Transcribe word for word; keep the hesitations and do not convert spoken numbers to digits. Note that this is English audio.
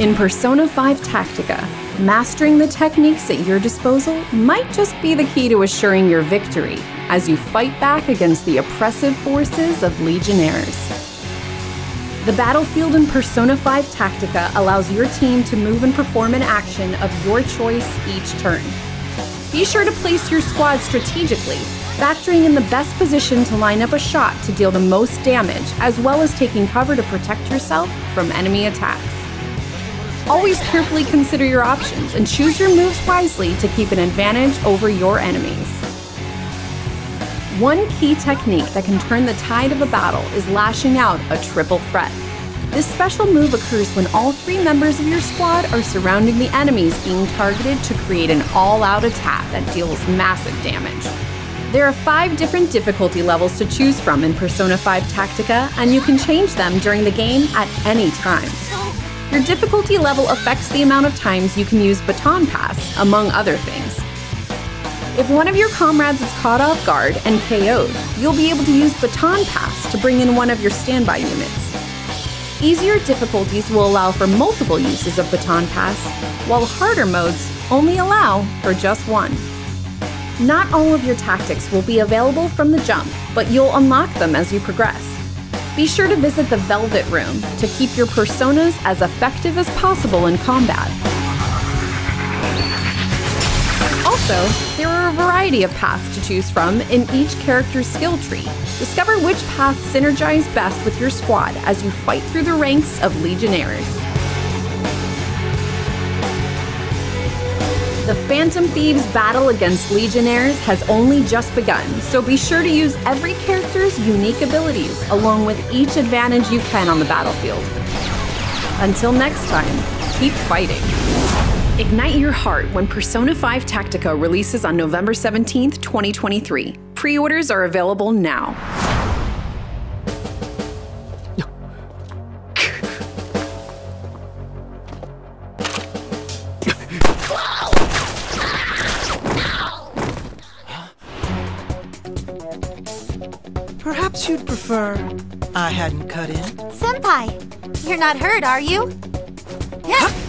In Persona five Tactica, mastering the techniques at your disposal might just be the key to assuring your victory as you fight back against the oppressive forces of Legionnaires. The battlefield in Persona five Tactica allows your team to move and perform an action of your choice each turn. Be sure to place your squad strategically, factoring in the best position to line up a shot to deal the most damage, as well as taking cover to protect yourself from enemy attacks. Always carefully consider your options and choose your moves wisely to keep an advantage over your enemies. One key technique that can turn the tide of a battle is lashing out a triple threat. This special move occurs when all three members of your squad are surrounding the enemies being targeted to create an all-out attack that deals massive damage. There are five different difficulty levels to choose from in Persona five Tactica, and you can change them during the game at any time. Your difficulty level affects the amount of times you can use Baton Pass, among other things. If one of your comrades is caught off guard and K O'd, you'll be able to use Baton Pass to bring in one of your standby units. Easier difficulties will allow for multiple uses of Baton Pass, while harder modes only allow for just one. Not all of your tactics will be available from the jump, but you'll unlock them as you progress. Be sure to visit the Velvet Room to keep your personas as effective as possible in combat. Also, there are a variety of paths to choose from in each character's skill tree. Discover which paths synergize best with your squad as you fight through the ranks of Legionnaires. The Phantom Thieves' battle against Legionnaires has only just begun, so be sure to use every character's unique abilities along with each advantage you can on the battlefield. Until next time, keep fighting. Ignite your heart when Persona five Tactica releases on November seventeenth, twenty twenty-three. Pre-orders are available now. Perhaps you'd prefer I hadn't cut in? Senpai, you're not hurt, are you? Yeah.